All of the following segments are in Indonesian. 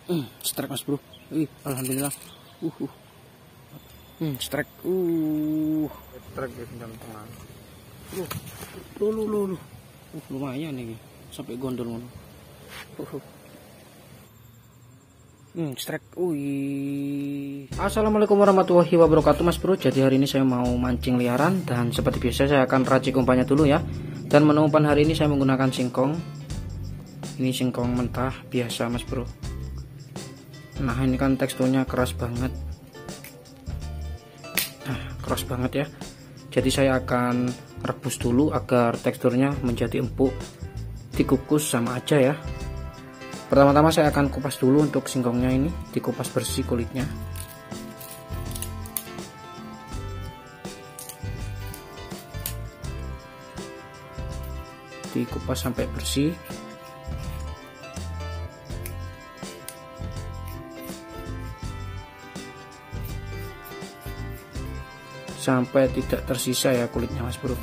Strike mas bro. Alhamdulillah. Strike. Strike di jam tengah. Lumayan nih. Sampai gondol ngono. Strike. Assalamualaikum warahmatullahi wabarakatuh mas bro. Jadi hari ini saya mau mancing liaran, dan seperti biasa saya akan racik umpannya dulu ya. Dan menu umpan hari ini saya menggunakan singkong. Ini singkong mentah biasa mas bro. Nah ini kan teksturnya keras banget. Keras banget ya. Jadi saya akan rebus dulu agar teksturnya menjadi empuk. Dikukus sama aja ya. Pertama-tama saya akan kupas dulu untuk singkongnya ini, dikupas bersih kulitnya. Dikupas sampai bersih. Sampai tidak tersisa ya kulitnya mas bro.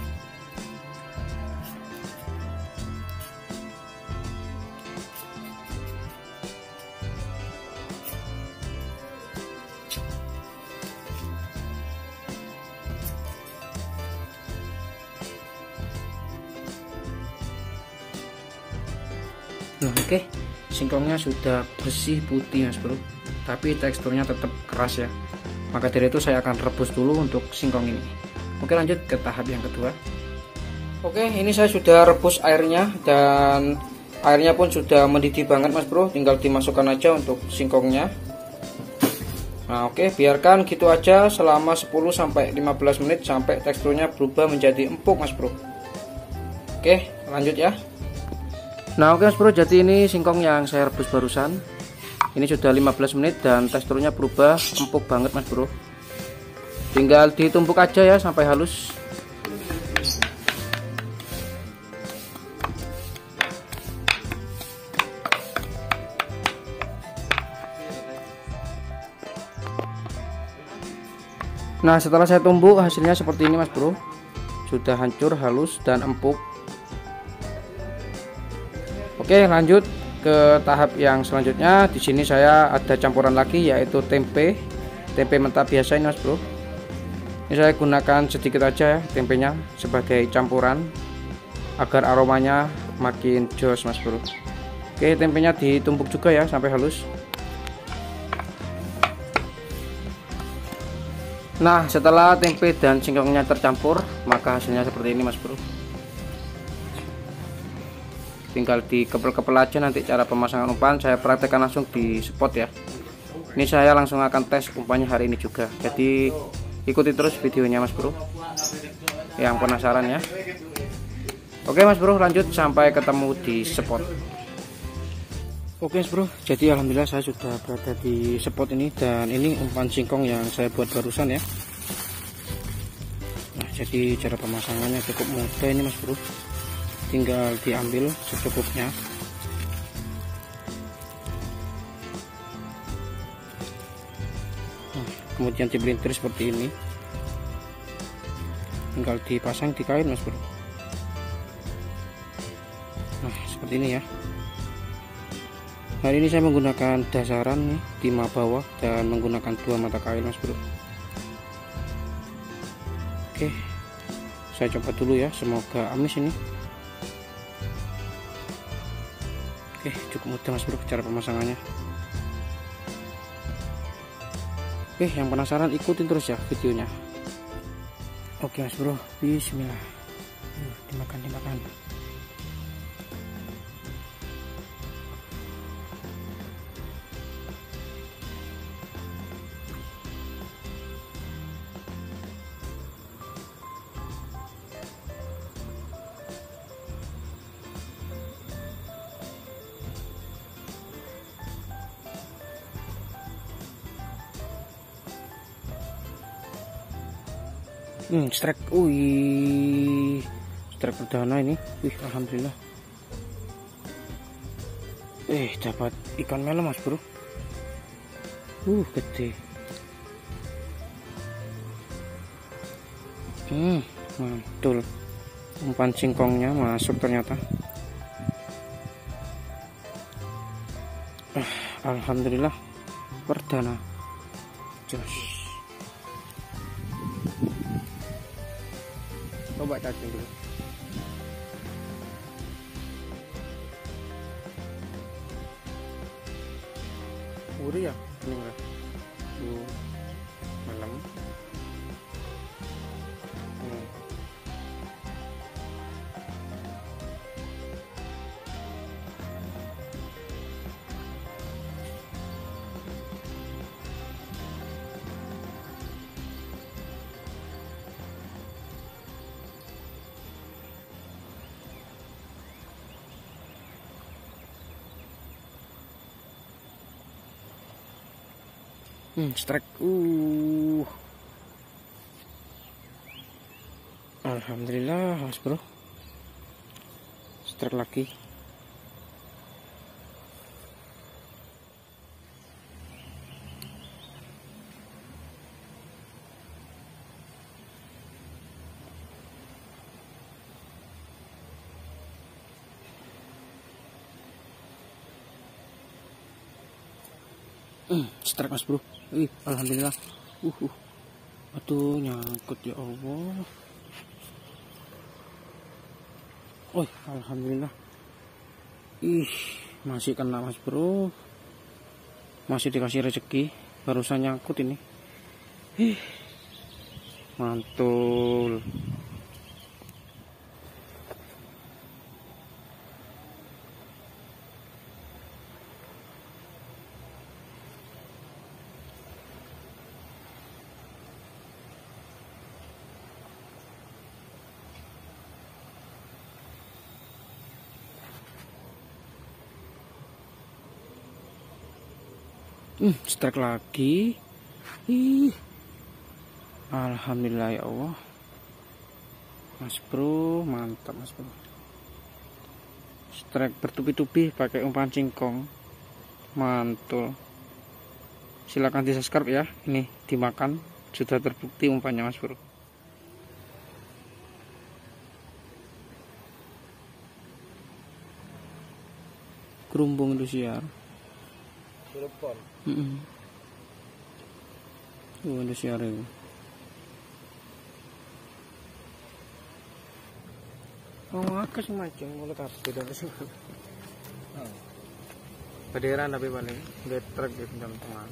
Nah oke, singkongnya sudah bersih putih mas bro, tapi teksturnya tetap keras ya. Maka dari itu saya akan rebus dulu untuk singkong ini. Oke lanjut ke tahap yang kedua. Oke ini saya sudah rebus airnya, dan airnya pun sudah mendidih banget mas bro. Tinggal dimasukkan aja untuk singkongnya. Nah oke, biarkan gitu aja selama 10-15 menit sampai teksturnya berubah menjadi empuk mas bro. Oke lanjut ya. Nah oke mas bro, jadi ini singkong yang saya rebus barusan. Ini sudah 15 menit dan teksturnya berubah empuk banget mas bro. Tinggal ditumbuk aja ya sampai halus. Nah setelah saya tumbuk hasilnya seperti ini mas bro. Sudah hancur, halus dan empuk. Oke lanjut ke tahap yang selanjutnya. Di sini saya ada campuran lagi, yaitu tempe mentah biasa ini mas bro. Ini saya gunakan sedikit aja ya tempenya sebagai campuran agar aromanya makin jos mas bro. Oke, tempenya ditumbuk juga ya sampai halus. Nah setelah tempe dan singkongnya tercampur, maka hasilnya seperti ini mas bro. Tinggal dikepel-kepel aja. Nanti cara pemasangan umpan saya praktekkan langsung di spot ya. Ini saya langsung akan tes umpannya hari ini juga, jadi ikuti terus videonya mas bro yang penasaran ya. Oke mas bro, lanjut sampai ketemu di spot. Oke mas bro, jadi alhamdulillah saya sudah berada di spot ini, dan ini umpan singkong yang saya buat barusan ya. Nah jadi cara pemasangannya cukup mudah ini mas bro. Tinggal diambil secukupnya. Kemudian dipelintir seperti ini. Tinggal dipasang di kain mas bro. Nah seperti ini ya. Hari ini saya menggunakan dasaran nih, timah bawah, dan menggunakan 2 mata kail mas bro. Oke, saya coba dulu ya, semoga amis ini. Oke, cukup mudah mas bro cara pemasangannya. Oke, yang penasaran ikutin terus ya videonya. Oke mas bro, bismillah. Dimakan. Strike. Strike perdana ini. Alhamdulillah. Dapat ikan melon mas bro. Gede. Mantul. Umpan singkongnya masuk ternyata. Alhamdulillah perdana jos. Coba cacing dulu. Uri ya ini enggak malam. Strike. Alhamdulillah, mas bro. Strike lagi. Strike mas bro. Alhamdulillah. Aduh, nyangkut ya Allah. Alhamdulillah. Masih kena mas bro. Masih dikasih rezeki. Barusan nyangkut ini. Mantul. Strike lagi. Alhamdulillah ya Allah. Mas bro, mantap mas bro. Strike bertubi-tubi pakai umpan singkong. Mantul. Silakan di subscribe ya. Ini dimakan. Sudah terbukti umpannya mas bro. Gerumbung Indosiar. Telepon. Indosiar itu. Aku sih macam mulai kabeh dari sini. Bederan tapi paling truk di jam tengah.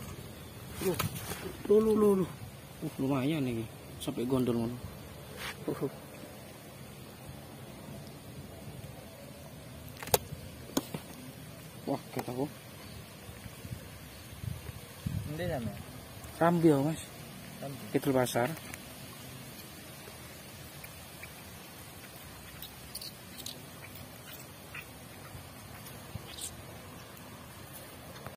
Lu. Lumayan nih. Sampai gondol ngono. Wah, kataku. Ini sana. Rambil mas. Kidul pasar.